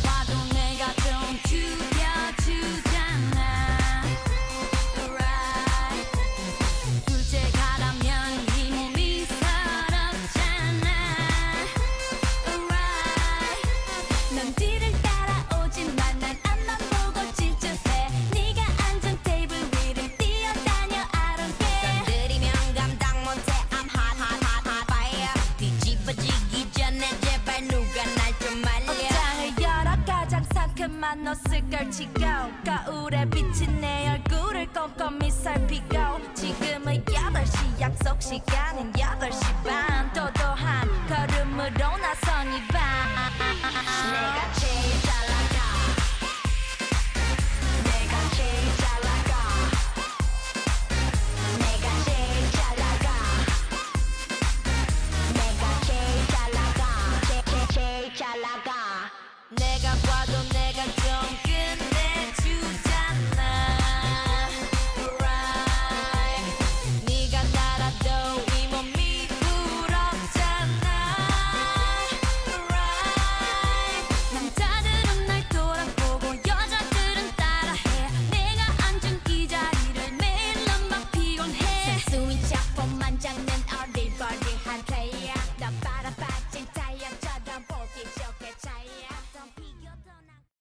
봐도 내가 좀 죽여주잖아. Right. 둘째 가라면 이 몸이 서럽잖아. Right. 넌 뒤를 따라오지만 난 앞만 보고 질주해. 네가 앉은 테이블 위를 뛰어다녀. I don't care. 건드리면 감당 못해. I'm hot hot hot hot fire. 뒤집어지기 전에 제발 누가 날 좀 말려. 옷장을 열어 가장 상큼한 옷을 걸치고 거울에 비친 내 얼굴을 꼼꼼히 살피고 지금은 8시 약속 시간은 8시 반 도도한 걸음으로 나선 이 밤. 내가 제일 잘 나가. 내가 제일 잘 나가. 내가 제일 잘 나가. 내가 제일 잘 나가. 제일 잘 나가. 내가 봐도 내